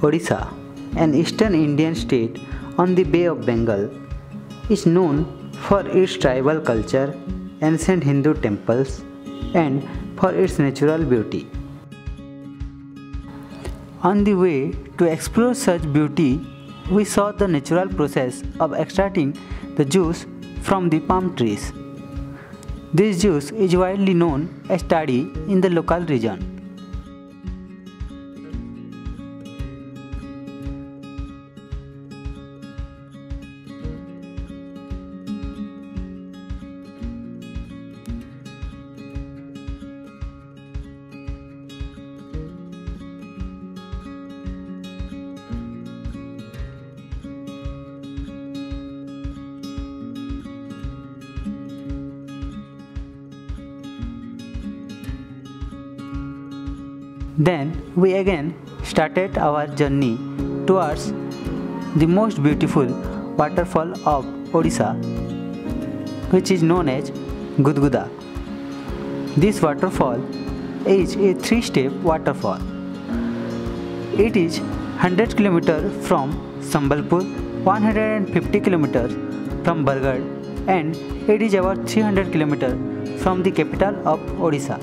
Odisha, an eastern Indian state on the Bay of Bengal, is known for its tribal culture, ancient Hindu temples, and for its natural beauty. On the way to explore such beauty, we saw the natural process of extracting the juice from the palm trees. This juice is widely known as toddy in the local region. Then we again started our journey towards the most beautiful waterfall of Odisha, which is known as Gudguda. This waterfall is a 3-step waterfall. It is 100 km from Sambalpur, 150 km from Bargarh, and it is about 300 km from the capital of Odisha.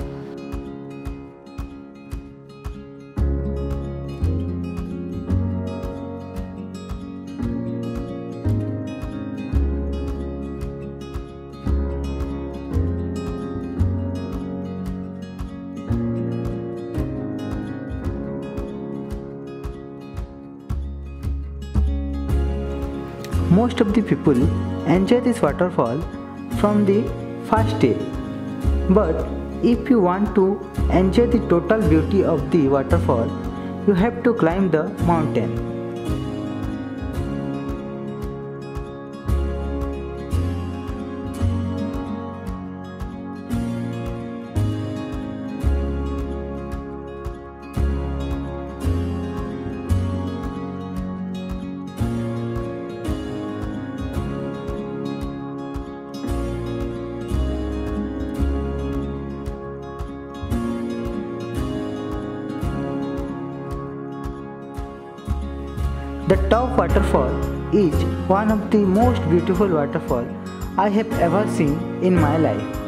Most of the people enjoy this waterfall from the first day, but if you want to enjoy the total beauty of the waterfall, you have to climb the mountain. The top waterfall is one of the most beautiful waterfalls I have ever seen in my life.